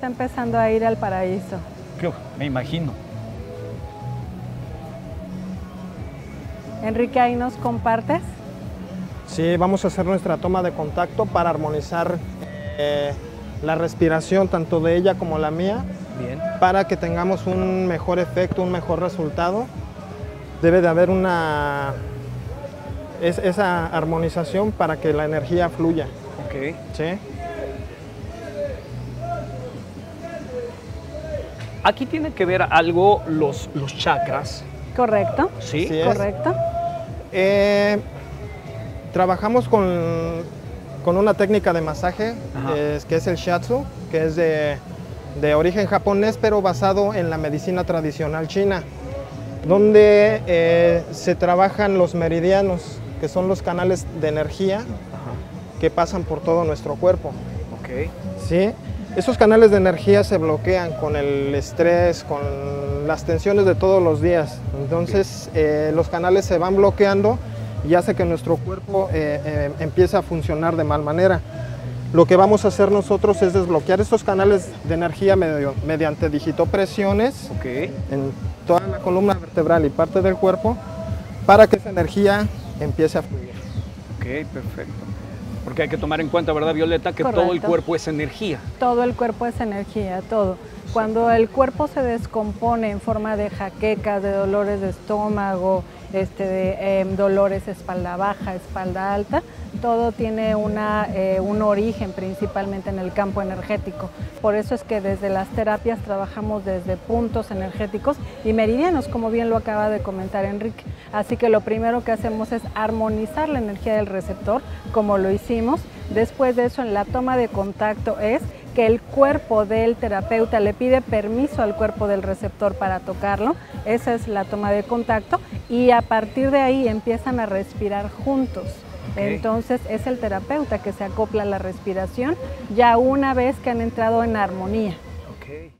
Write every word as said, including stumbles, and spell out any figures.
empezando a ir al paraíso. Qué- Me imagino. Enrique, ¿ahí nos compartes? Sí, vamos a hacer nuestra toma de contacto para armonizar eh, la respiración tanto de ella como la mía, Bien. para que tengamos un mejor efecto, un mejor resultado. Debe de haber una es, esa armonización para que la energía fluya. Ok. ¿Sí? Aquí tiene que ver algo los, los chakras. Correcto. ¿Sí? Sí. es. Correcto. Eh, trabajamos con, con una técnica de masaje Ajá. es- que es el shiatsu, que es de, de origen japonés, pero basado en la medicina tradicional china, donde eh, se trabajan los meridianos, que son los canales de energía Ajá. que pasan por todo nuestro cuerpo. Ok. ¿Sí? Esos canales de energía se bloquean con el estrés, con las tensiones de todos los días. Entonces eh, los canales se van bloqueando y hace que nuestro cuerpo eh, eh, empiece a funcionar de mal manera. Lo que vamos a hacer nosotros es desbloquear estos canales de energía medio- mediante digitopresiones Ok. en toda la columna vertebral y parte del cuerpo, para que esa energía empiece a fluir. Ok, perfecto. Porque hay que tomar en cuenta, ¿verdad, Violeta? Que todo el Correcto. cuerpo es energía. Todo el cuerpo es energía, todo. Cuando el cuerpo se descompone en forma de jaquecas, de dolores de estómago, este, de em, dolores espalda baja, espalda alta, todo tiene una, eh, un origen principalmente en el campo energético. Por eso es que desde las terapias trabajamos desde puntos energéticos y meridianos, como bien lo acaba de comentar Enrique. Así que lo primero que hacemos es armonizar la energía del receptor, como lo hicimos. Después de eso, en la toma de contacto es que el cuerpo del terapeuta le pide permiso al cuerpo del receptor para tocarlo. Esa es la toma de contacto y a partir de ahí empiezan a respirar juntos. Ok. Entonces es el terapeuta que se acopla a la respiración ya una vez que han entrado en armonía. Ok.